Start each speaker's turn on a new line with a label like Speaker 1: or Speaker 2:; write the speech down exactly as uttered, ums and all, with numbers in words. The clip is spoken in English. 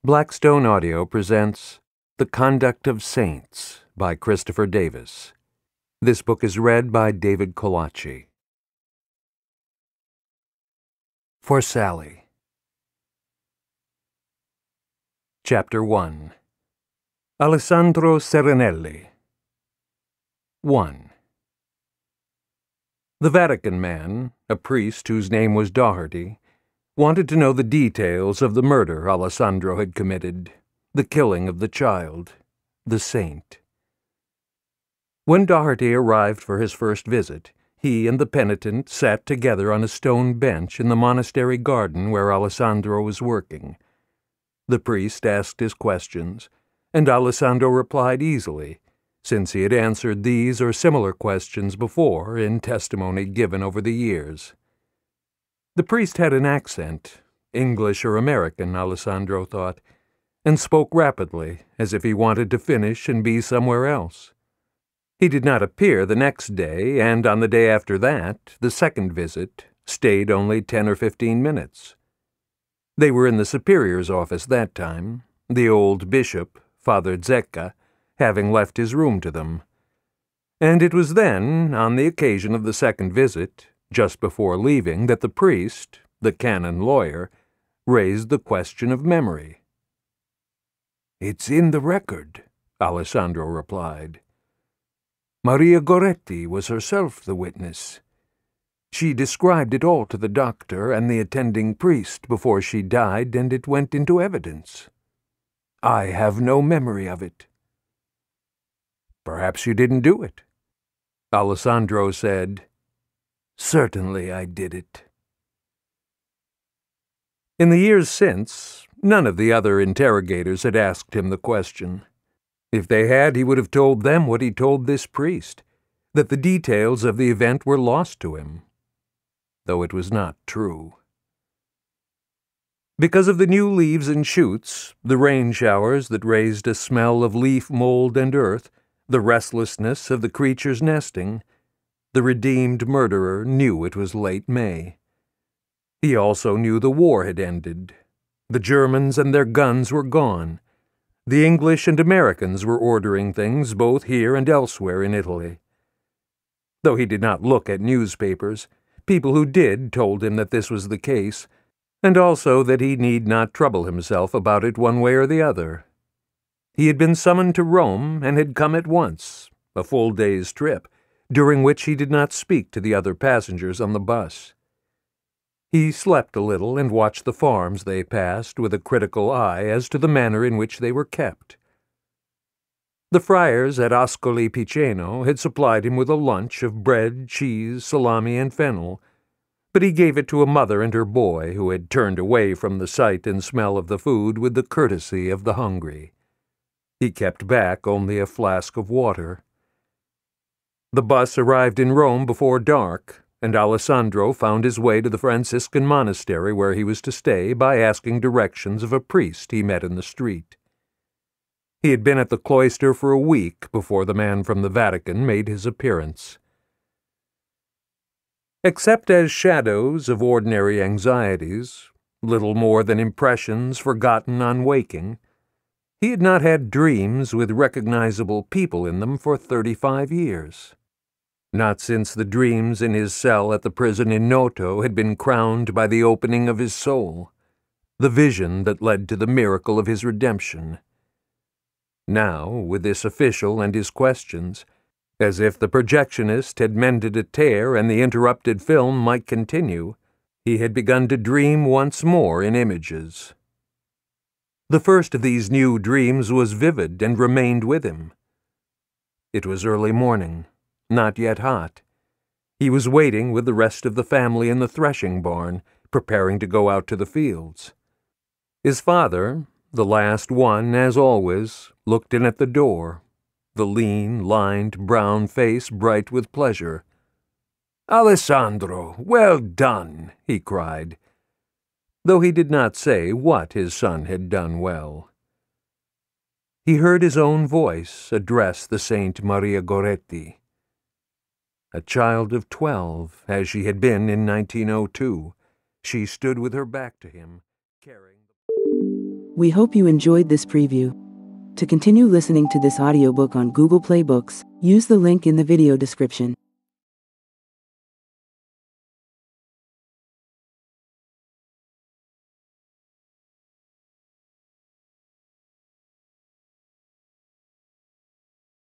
Speaker 1: Blackstone Audio presents The Conduct of Saints by Christopher Davis. This book is read by David Colacci. For Sally. Chapter one. Alessandro Serenelli. one. The Vatican man, a priest whose name was Doherty, wanted to know the details of the murder Alessandro had committed, the killing of the child, the saint. When Doherty arrived for his first visit, he and the penitent sat together on a stone bench in the monastery garden where Alessandro was working. The priest asked his questions, and Alessandro replied easily, since he had answered these or similar questions before in testimony given over the years. The priest had an accent, English or American, Alessandro thought, and spoke rapidly, as if he wanted to finish and be somewhere else. He did not appear the next day, and on the day after that, the second visit, stayed only ten or fifteen minutes. They were in the superior's office that time, the old bishop, Father Zecca, having left his room to them. And it was then, on the occasion of the second visit, just before leaving, that the priest, the canon lawyer, raised the question of memory. "It's in the record," Alessandro replied. "Maria Goretti was herself the witness. She described it all to the doctor and the attending priest before she died, and it went into evidence. I have no memory of it." "Perhaps you didn't do it." Alessandro said, "Certainly I did it." In the years since, none of the other interrogators had asked him the question. If they had, he would have told them what he told this priest, that the details of the event were lost to him, though it was not true. Because of the new leaves and shoots, the rain showers that raised a smell of leaf mold and earth, the restlessness of the creatures nesting, the redeemed murderer knew it was late May. He also knew the war had ended. The Germans and their guns were gone. The English and Americans were ordering things both here and elsewhere in Italy. Though he did not look at newspapers, people who did told him that this was the case, and also that he need not trouble himself about it one way or the other. He had been summoned to Rome and had come at once, a full day's trip, during which he did not speak to the other passengers on the bus. He slept a little and watched the farms they passed with a critical eye as to the manner in which they were kept. The friars at Ascoli Piceno had supplied him with a lunch of bread, cheese, salami, and fennel, but he gave it to a mother and her boy who had turned away from the sight and smell of the food with the courtesy of the hungry. He kept back only a flask of water. The bus arrived in Rome before dark, and Alessandro found his way to the Franciscan monastery where he was to stay by asking directions of a priest he met in the street. He had been at the cloister for a week before the man from the Vatican made his appearance. Except as shadows of ordinary anxieties, little more than impressions forgotten on waking, he had not had dreams with recognizable people in them for thirty-five years. Not since the dreams in his cell at the prison in Noto had been crowned by the opening of his soul, the vision that led to the miracle of his redemption. Now, with this official and his questions, as if the projectionist had mended a tear and the interrupted film might continue, he had begun to dream once more in images. The first of these new dreams was vivid and remained with him. It was early morning, not yet hot. He was waiting with the rest of the family in the threshing barn, preparing to go out to the fields. His father, the last one, as always, looked in at the door, the lean, lined, brown face bright with pleasure. "Alessandro, well done!" he cried, though he did not say what his son had done well. He heard his own voice address the Saint Maria Goretti. A child of twelve, as she had been in nineteen oh two, she stood with her back to him, carrying the
Speaker 2: We hope you enjoyed this preview. To continue listening to this audiobook on Google Play Books, use the link in the video description.